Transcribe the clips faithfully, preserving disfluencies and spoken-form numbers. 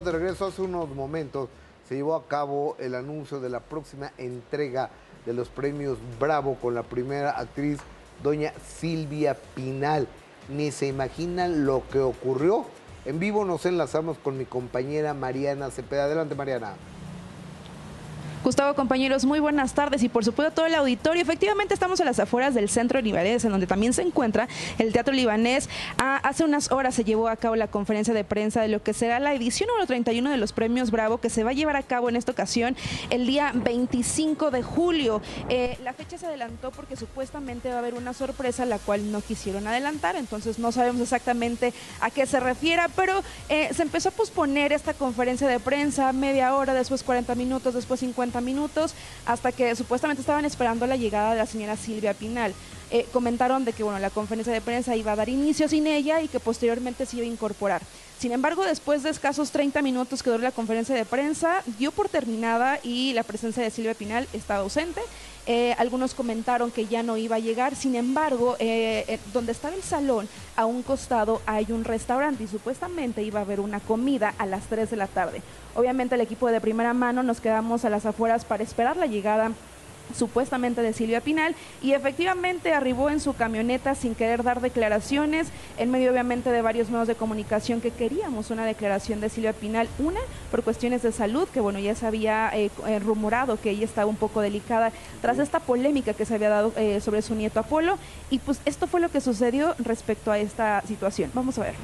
de regreso. Hace unos momentos se llevó a cabo el anuncio de la próxima entrega de los premios Bravo con la primera actriz, doña Silvia Pinal. Ni se imaginan lo que ocurrió. En vivo nos enlazamos con mi compañera Mariana Cepeda. Adelante, Mariana. Gustavo, compañeros, muy buenas tardes y por supuesto todo el auditorio. Efectivamente estamos a las afueras del Centro Libanés, en donde también se encuentra el Teatro Libanés. Ah, hace unas horas se llevó a cabo la conferencia de prensa de lo que será la edición número treinta y uno de los Premios Bravo, que se va a llevar a cabo en esta ocasión el día veinticinco de julio. Eh, la fecha se adelantó porque supuestamente va a haber una sorpresa, la cual no quisieron adelantar, entonces no sabemos exactamente a qué se refiera, pero eh, se empezó a posponer esta conferencia de prensa media hora, después cuarenta minutos, después cincuenta minutos, hasta que supuestamente estaban esperando la llegada de la señora Silvia Pinal. Eh, comentaron de que bueno, la conferencia de prensa iba a dar inicio sin ella y que posteriormente se iba a incorporar. Sin embargo, después de escasos treinta minutos que duró la conferencia de prensa, dio por terminada y la presencia de Silvia Pinal estaba ausente. Eh, algunos comentaron que ya no iba a llegar, sin embargo, eh, eh, donde estaba el salón, a un costado hay un restaurante y supuestamente iba a haber una comida a las tres de la tarde. Obviamente el equipo de Primera Mano nos quedamos a las afueras para esperar la llegada supuestamente de Silvia Pinal, y efectivamente arribó en su camioneta sin querer dar declaraciones, en medio obviamente de varios medios de comunicación que queríamos una declaración de Silvia Pinal, una por cuestiones de salud, que bueno, ya se había eh, eh, rumorado que ella estaba un poco delicada tras esta polémica que se había dado eh, sobre su nieto Apolo, y pues esto fue lo que sucedió respecto a esta situación. Vamos a ver.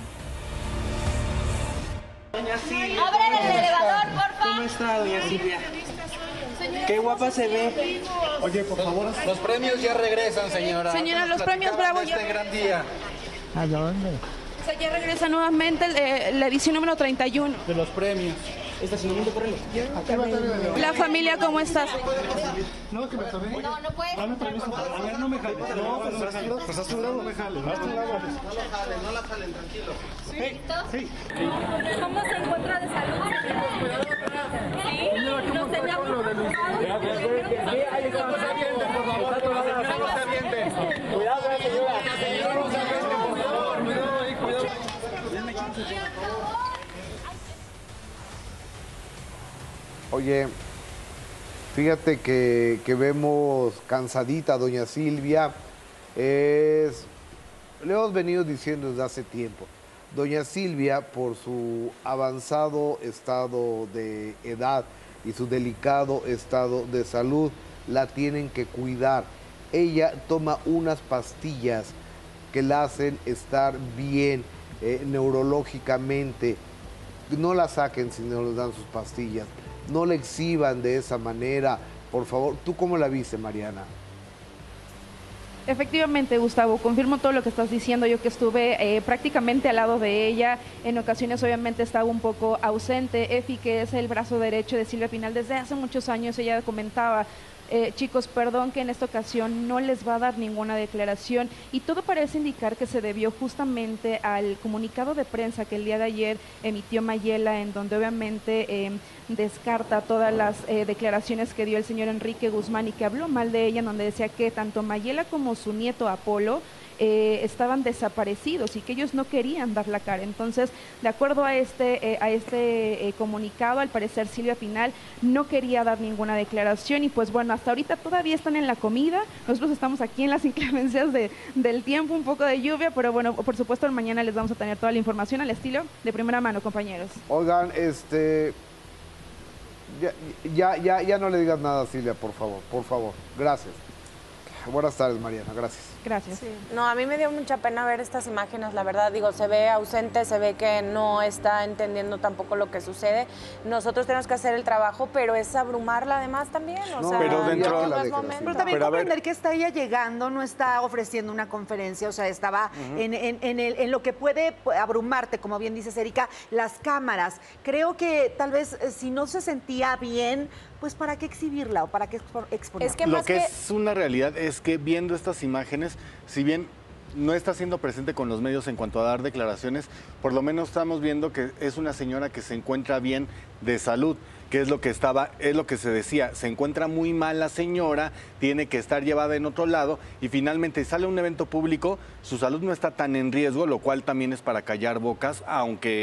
Doña Silvia, ¡abran el elevador, por favor! ¿Cómo está, doña Silvia? Qué guapa se ve. Oye, por favor. Los premios ya regresan, señora. Señora, los premios Bravo ya... Este gran día. ¿A dónde? O sea, ya regresa nuevamente eh, la edición número treinta y uno. De los premios. Estacionamiento por reloj. La familia, ¿cómo estás? No, que me tomé. No, no puede. Dame permiso. A ver, no me jales. No, pues haz tu lado, no me jales. Haz tu lado. No la jalen, no la jalen, tranquilo. Sí. ¿Cómo se encuentra de salud? Sí, no teníamos... No se avienten, por favor. No se avienten. Cuidado, señora. Señora, no se avienten, por favor. Cuidado ahí, cuidado. Oye, fíjate que, que vemos cansadita a doña Silvia. Es, le hemos venido diciendo desde hace tiempo. Doña Silvia, por su avanzado estado de edad y su delicado estado de salud, la tienen que cuidar. Ella toma unas pastillas que la hacen estar bien eh, neurológicamente. No la saquen si no les dan sus pastillas. No la exhiban de esa manera, por favor. ¿Tú cómo la viste, Mariana? Efectivamente, Gustavo, confirmo todo lo que estás diciendo. Yo que estuve eh, prácticamente al lado de ella, en ocasiones obviamente estaba un poco ausente. Efi, que es el brazo derecho de Silvia Pinal desde hace muchos años, ella comentaba: Eh, chicos, perdón que en esta ocasión no les va a dar ninguna declaración, y todo parece indicar que se debió justamente al comunicado de prensa que el día de ayer emitió Mayela, en donde obviamente eh, descarta todas las eh, declaraciones que dio el señor Enrique Guzmán y que habló mal de ella, en donde decía que tanto Mayela como su nieto Apolo Eh, estaban desaparecidos y que ellos no querían dar la cara. Entonces, de acuerdo a este, eh, a este eh, comunicado, al parecer Silvia Pinal no quería dar ninguna declaración, y pues bueno, hasta ahorita todavía están en la comida. Nosotros estamos aquí en las inclemencias de, del tiempo, un poco de lluvia, pero bueno, por supuesto mañana les vamos a tener toda la información al estilo de Primera Mano, compañeros. Oigan, este... Ya, ya, ya, ya no le digas nada a Silvia, por favor, por favor. Gracias. Buenas tardes, Mariana, gracias. Gracias. Sí. No, a mí me dio mucha pena ver estas imágenes, la verdad. Digo, se ve ausente, se ve que no está entendiendo tampoco lo que sucede. Nosotros tenemos que hacer el trabajo, pero es abrumarla además también. O No, sea, pero dentro- no la es declaración. momento. Pero también Pero a ver- comprender que está ella llegando, no está ofreciendo una conferencia, o sea, estaba en, en- en el- en lo que puede abrumarte, como bien dices, Erika, las cámaras. Creo que tal vez eh, si no se sentía bien, pues ¿para qué exhibirla o para qué expo- exponerla? Es que Lo más que que... es una realidad es que viendo estas imágenes, si bien no está siendo presente con los medios en cuanto a dar declaraciones, por lo menos estamos viendo que es una señora que se encuentra bien de salud, que es lo que estaba, es lo que se decía, se encuentra muy mal la señora, tiene que estar llevada en otro lado, y finalmente sale a un evento público, su salud no está tan en riesgo, lo cual también es para callar bocas, aunque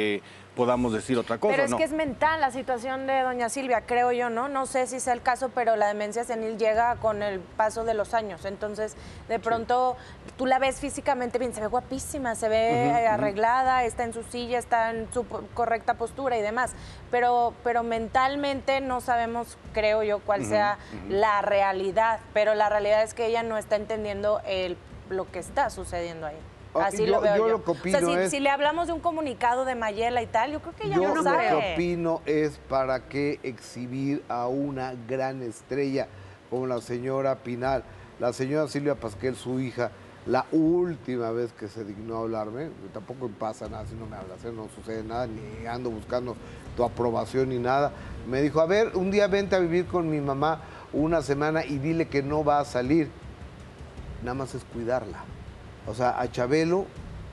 podamos decir otra cosa. Pero es ¿no? que es mental la situación de doña Silvia, creo yo, ¿no? No sé si sea el caso, pero la demencia senil llega con el paso de los años. Entonces, de pronto, sí. tú la ves físicamente bien, se ve guapísima, se ve uh-huh, arreglada, uh-huh. está en su silla, está en su correcta postura y demás. Pero, pero mentalmente no sabemos, creo yo, cuál uh-huh, sea uh-huh. la realidad. Pero la realidad es que ella no está entendiendo el, lo que está sucediendo ahí. Así yo, lo veo yo. yo. Lo que opino o sea, si, es, si le hablamos de un comunicado de Mayela y tal, yo creo que ella yo no sabe. Yo lo que opino es para qué exhibir a una gran estrella como la señora Pinal. La señora Silvia Pasquel, su hija, la última vez que se dignó a hablarme, tampoco me pasa nada si no me hablas, ¿eh? No sucede nada, ni ando buscando tu aprobación ni nada. Me dijo, a ver, un día vente a vivir con mi mamá una semana y dile que no va a salir. Nada más es cuidarla. O sea, a Chabelo,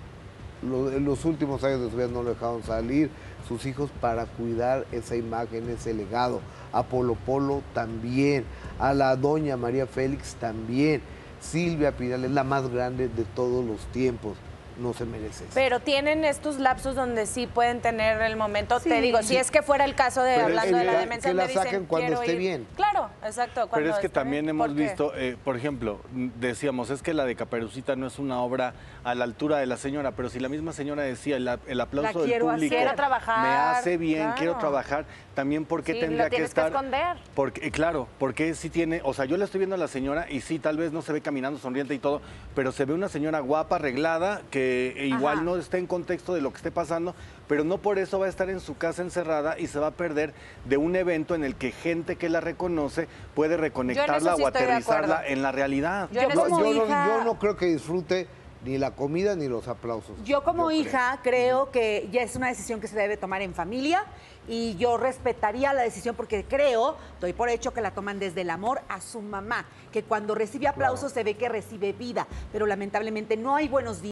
lo, en los últimos años de su vida no lo dejaron salir, sus hijos, para cuidar esa imagen, ese legado. A Polo Polo también, a la doña María Félix también. Silvia Pinal es la más grande de todos los tiempos. No se merece eso. Pero tienen estos lapsos donde sí pueden tener el momento, sí, te digo, sí. si es que fuera el caso de pero hablando el, de la el, demencia, que la me saquen dicen, cuando esté ir. bien. Claro, exacto. Pero es que también bien. hemos visto, eh, por ejemplo, decíamos, es que la de Caperucita no es una obra a la altura de la señora, pero si la misma señora decía, el, el aplauso del público quiero trabajar, me hace bien, claro. quiero trabajar, también porque sí, tendría lo tienes que estar... que esconder. Porque, claro, porque sí tiene, o sea, yo la estoy viendo a la señora y sí, tal vez no se ve caminando sonriente y todo, pero se ve una señora guapa, arreglada, que igual Ajá. no está en contexto de lo que esté pasando, pero no por eso va a estar en su casa encerrada y se va a perder de un evento en el que gente que la reconoce puede reconectarla sí o aterrizarla en la realidad. Yo, yo, como yo, hija... no, yo no creo que disfrute ni la comida ni los aplausos. Yo como yo hija creo. creo que ya es una decisión que se debe tomar en familia y yo respetaría la decisión porque creo, doy por hecho que la toman desde el amor a su mamá, que cuando recibe aplausos claro. se ve que recibe vida, pero lamentablemente no hay buenos días.